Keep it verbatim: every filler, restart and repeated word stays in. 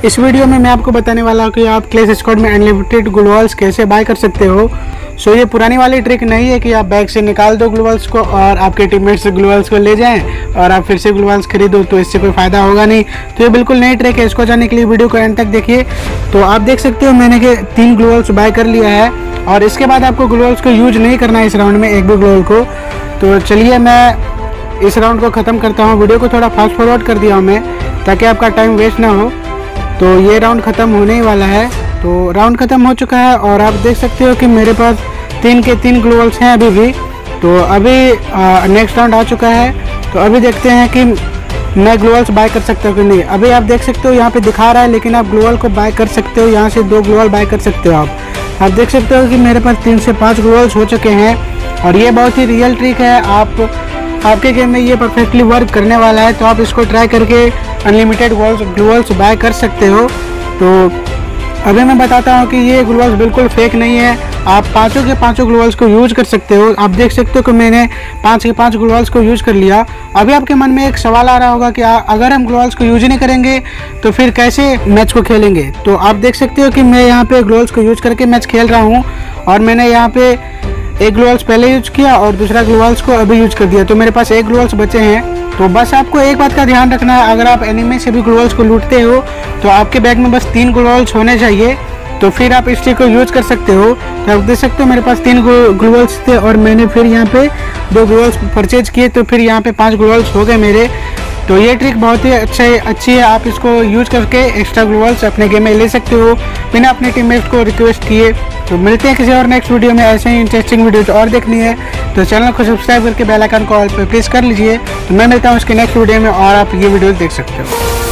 इस वीडियो में मैं आपको बताने वाला हूँ कि आप क्लैश स्क्वाड में अनलिमिटेड ग्लूवल्स कैसे बाय कर सकते हो। सो ये पुरानी वाली ट्रिक नहीं है कि आप बैग से निकाल दो ग्लूवल्स को और आपके टीममेट्स ग्लूवल्स को ले जाएं और आप फिर से ग्लूवल्स खरीदो, तो इससे कोई फ़ायदा होगा नहीं। तो ये बिल्कुल नई ट्रिक है। इसको जानने के लिए वीडियो को एंड तक देखिए। तो आप देख सकते हो मैंने के तीन ग्लूवल्स बाय कर लिया है और इसके बाद आपको ग्लूवल्स को यूज नहीं करना है इस राउंड में, एक भी ग्लूवल को। तो चलिए मैं इस राउंड को ख़त्म करता हूँ। वीडियो को थोड़ा फास्ट फॉरवर्ड कर दिया हूँ मैं ताकि आपका टाइम वेस्ट ना हो। तो ये राउंड ख़त्म होने ही वाला है। तो राउंड ख़त्म हो चुका है और आप देख सकते हो कि मेरे पास तीन के तीन ग्लूवल्स हैं अभी भी। तो अभी नेक्स्ट राउंड आ चुका है। तो अभी देखते हैं कि मैं ग्लूवल्स बाय कर सकता हूँ कि नहीं। अभी आप देख सकते हो यहाँ पे दिखा रहा है, लेकिन आप ग्लूवल को बाय कर सकते हो। यहाँ से दो ग्लूवल बाय कर सकते हो आप आप देख सकते हो कि मेरे पास तीन से पाँच ग्लूवल्स हो चुके हैं और ये बहुत ही रियल ट्रिक है। आप आपके गेम में ये परफेक्टली वर्क करने वाला है। तो आप इसको ट्राई करके अनलिमिटेड ग्लूवल्स बाय कर सकते हो। तो अभी मैं बताता हूँ कि ये ग्लूवल्स बिल्कुल फेक नहीं है। आप पाँचों के पाँचों ग्लूवल्स को यूज कर सकते हो। आप देख सकते हो कि मैंने पाँच के पाँच ग्लूवल्स को यूज कर लिया। अभी आपके मन में एक सवाल आ रहा होगा कि आ, अगर हम ग्लूवल्स को यूज नहीं करेंगे तो फिर कैसे मैच को खेलेंगे। तो आप देख सकते हो कि मैं यहाँ पे ग्लूवल्स को यूज करके मैच खेल रहा हूँ और मैंने यहाँ पे एक ग्लूवल्स पहले यूज किया और दूसरा ग्लूवल्स को अभी यूज कर दिया। तो मेरे पास एक ग्लूवल्स बचे हैं। तो बस आपको एक बात का ध्यान रखना है, अगर आप एनिमी से भी ग्लूवल्स को लूटते हो तो आपके बैग में बस तीन ग्लूवल्स होने चाहिए। तो फिर आप इस ट्रिक को यूज कर सकते हो। तो आप देख सकते हो मेरे पास तीन ग्लूवल्स थे और मैंने फिर यहाँ पे दो ग्लूवल्स परचेज किए, तो फिर यहाँ पे पांच ग्लूवल्स हो गए मेरे। तो ये ट्रिक बहुत ही अच्छा अच्छी है। आप इसको यूज करके एक्स्ट्रा ग्लूवल्स अपने गेम में ले सकते हो बिना अपने टीममेट्स को रिक्वेस्ट किए। तो मिलते हैं किसी और नेक्स्ट वीडियो में। ऐसे ही इंटरेस्टिंग वीडियोज और देखनी है तो चैनल को सब्सक्राइब करके बेल आइकन को ऑल पे प्रेस कर लीजिए। तो मैं मिलता हूँ उसके नेक्स्ट वीडियो में और आप ये वीडियो देख सकते हो।